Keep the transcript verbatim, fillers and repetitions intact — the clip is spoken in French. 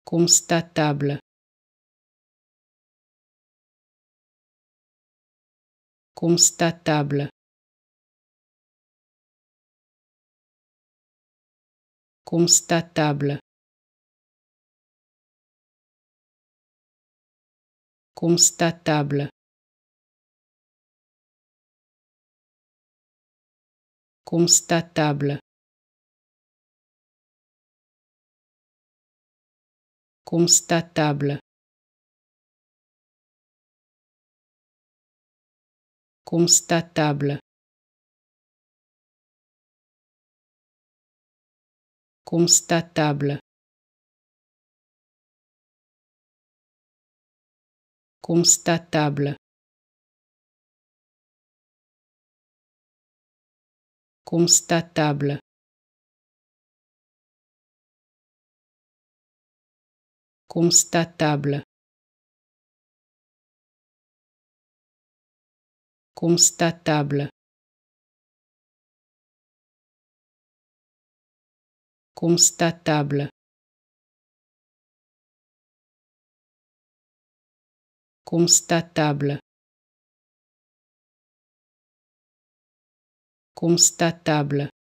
Constatable. Constatable. Constatable. Constatable. Constatable. Constatable. Constatable. Constatable. Constatable. Constatable. Constatable. Constatable. Constatable. Constatable. Constatable.